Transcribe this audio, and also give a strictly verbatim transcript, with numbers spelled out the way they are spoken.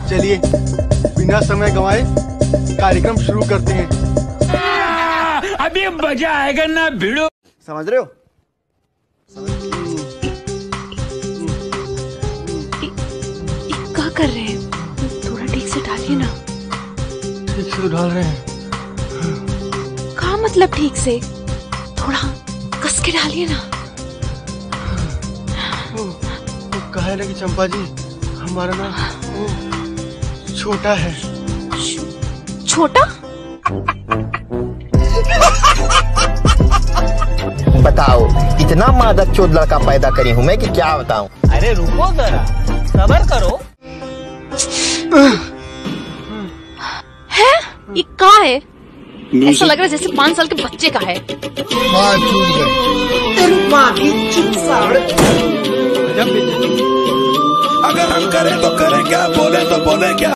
चलिए बिना समय गंवाए कार्यक्रम शुरू करते हैं। अभी मजा आएगा ना भिड़ो। समझ रहे हो? क्या कर रहे हैं? थोड़ा ठीक से डालिए ना। ठीक से डाल रहे हैं। कहाँ मतलब ठीक से? थोड़ा कस के डालिए ना। वो, वो कहे ना कि चंपा जी हमारा ना वो छोटा है। छोटा? बताओ, इतना मादक चोद लड़का पैदा करी हूँ मैं कि क्या बताऊं। अरे रुको जरा, सब्र करो। है? ये कहाँ है? ऐसा लग रहा है जैसे पाँच साल के बच्चे का है। अगर हम करें तो करें क्या, बोले तो बोले क्या।